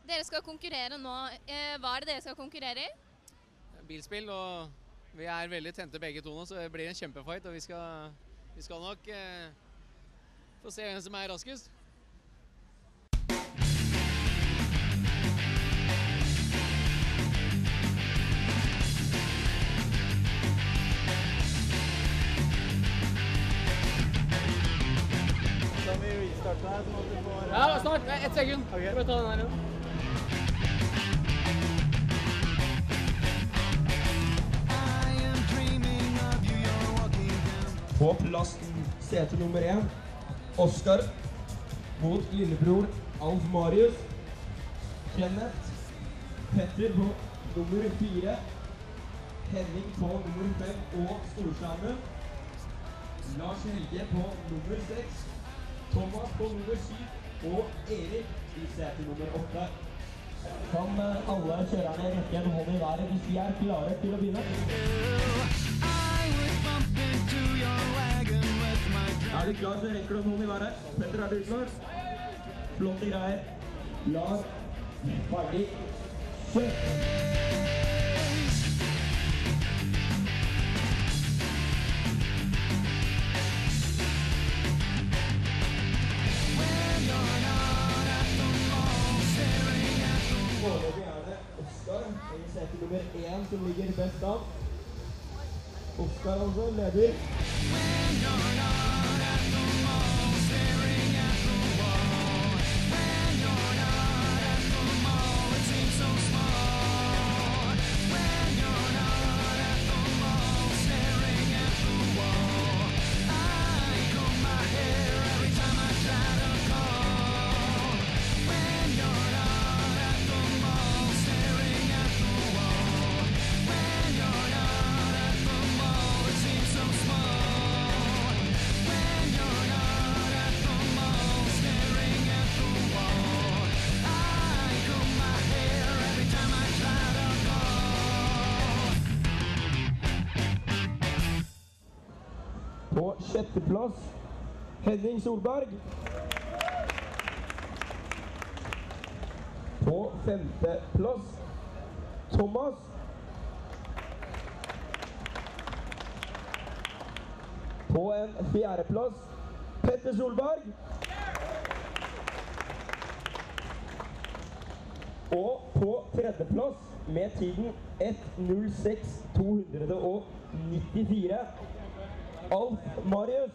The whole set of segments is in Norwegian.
Dere skal konkurrere nå. Hva er det dere skal konkurrere i? Bilspill, og vi er veldig tente begge to nå, så det blir en kjempefight, og vi skal nok få se hvem som er raskest. Skal vi restarte her, sånn at du får... Ja, snart. 1 sekund. Ok. Skal vi ta den her igjen? På plass sete nummer 1, Oskar mot lillebror Alf Marius. Kenneth, Petter på nummer 4, Henning på nummer 5 og Storskjermen. Lars Helge på nummer 6, Thomas på nummer 7 og Erik i sete nummer 8. Kan alle kjørerne rekke en hånd i været hvis de er klare til å begynne? Er du klar, så rekker du en hånd i været. Petter, er du klar? Flotte greier. Klar, ferdig, kjør! Foreløpig er det Oskar i sete nummer 1 som ligger best av. Oskar altså leder. På sjetteplass, Henning Solberg. På femteplass, Thomas. På en fjerdeplass, Petter Solberg. Og på tredjeplass, med tiden 1:06.294, Alf Marius.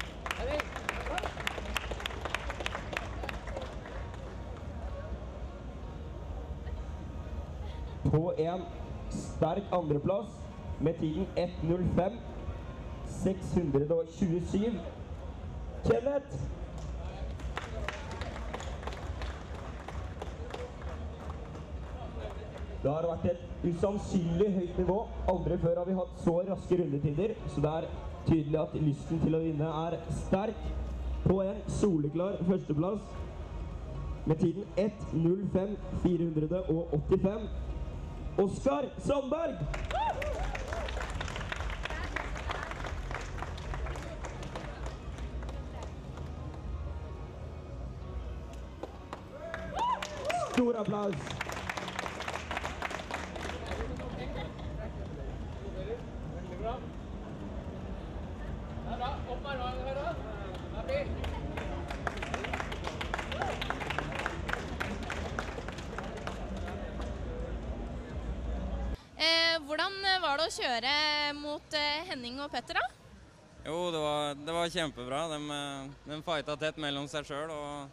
På en sterk andreplass med tiden 1:05.627, Kenneth. Det har vært et usannsynlig høyt nivå. Aldri før har vi hatt så raske rundetider, så det er tydelig at lysten til å vinne er sterk. På en soleklar førsteplass med tiden 1:05.485, Oskar Sandberg. Stor applaus. Veldig bra. Det er bra. Opp med armene her da. Det er fint. Hvordan var det å kjøre mot Henning og Petter da? Jo, det var kjempebra. De fighta tett mellom seg selv, og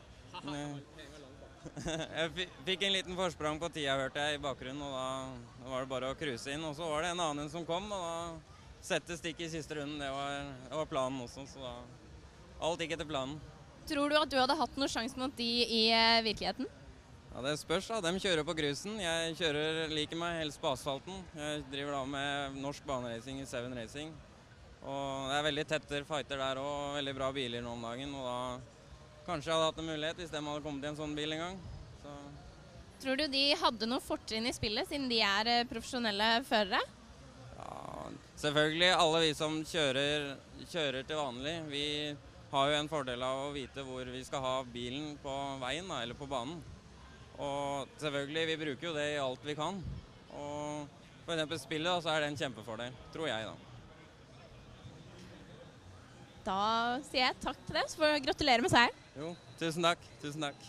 jeg fikk en liten forsprang på tida, hørte jeg, i bakgrunnen, og da var det bare å cruise inn. Og så var det en annen som kom, og da sette stikk i siste runden. Det var planen også, så da alt gikk etter planen. Tror du at du hadde hatt noen sjanse mot de i virkeligheten? Ja, det spørs da. De kjører på grusen. Jeg liker meg helst på asfalten. Jeg driver da med norsk baneracing i Seven Racing. Og det er veldig tette fighter der og veldig bra biler nå om dagen. Og da kanskje jeg hadde hatt en mulighet hvis de hadde kommet i en sånn bil en gang. Så. Tror du de hadde noe fortrinn i spillet siden de er profesjonelle førere? Ja, selvfølgelig. Alle vi som kjører til vanlig, vi har jo en fordel av å vite hvor vi skal ha bilen på veien da, eller på banen. Og selvfølgelig, vi bruker jo det i alt vi kan. Og for eksempel spillet, da, så er det en kjempefordel, tror jeg da. Da sier jeg takk til deg, så får jeg gratulere med seieren. Jo, tusen takk, tusen takk.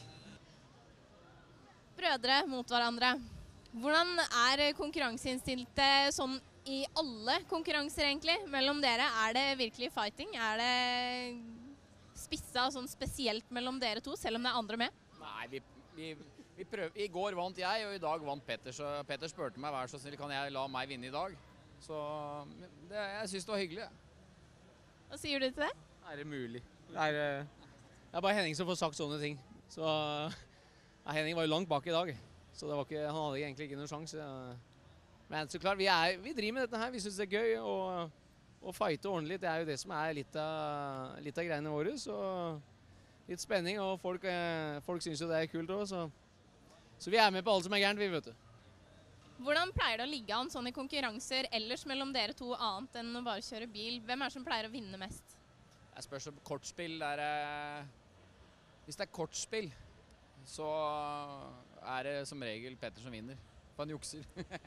Brødre mot hverandre. Hvordan er konkurranseinstinktet sånn i alle konkurranser egentlig mellom dere? Er det virkelig fighting? Er det spissa sånn spesielt mellom dere to, selv om det er andre med? Nei, vi prøver. I går vant jeg, og i dag vant Petter. Så Petter spurte meg, vær så snill, kan jeg la meg vinne i dag? Så jeg synes det var hyggelig. Hva sier du til det? Er det mulig? Det er bare Henning som får sagt sånne ting. Så Henning var jo langt bak i dag, så det var ikke, han hadde egentlig ikke noen sjanse. Men så klart, vi driver med dette her, vi synes det er gøy, og fighte ordentlig, det er jo det som er litt av greiene våre. Så litt spenning, og folk synes jo det er kult også, så vi er med på alt som er gærent, vi vet du. Hvordan pleier det å ligge an sånn i konkurranser ellers mellom dere to annet enn å bare kjøre bil? Hvem er det som pleier å vinne mest? Jeg spørs om kortspill hvis det er kortspill, så er det som regel Petter som vinner. For han jukser.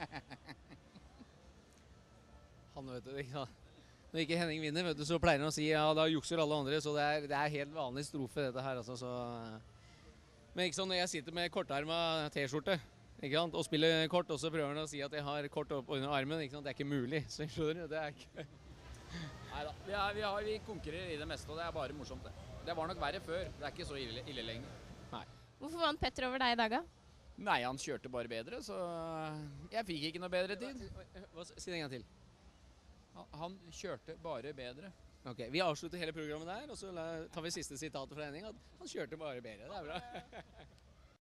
Han vet du, ikke sant? Når ikke Henning vinner, vet du, så pleier han å si ja, da jukser alle andre, så det er helt vanlig strofe dette her, altså, så. Men ikke sånn når jeg sitter med kortarmet T-skjorte, ikke sant, og spiller kort, og så prøver han å si at jeg har kort opp under armen, ikke sant, det er ikke mulig, så skjønner du, det er ikke. Neida, vi konkurrerer i det meste, og det er bare morsomt det. Det var nok verre før, det er ikke så ille lenger. Nei. Hvorfor vant Petter over deg i dag da? Nei, han kjørte bare bedre, så jeg fikk ikke noe bedre tid. Si det en gang til. Han kjørte bare bedre. Ok, vi avslutter hele programmet der, og så tar vi siste sitatet fra Henning, at han kjørte bare bedre, det er bra.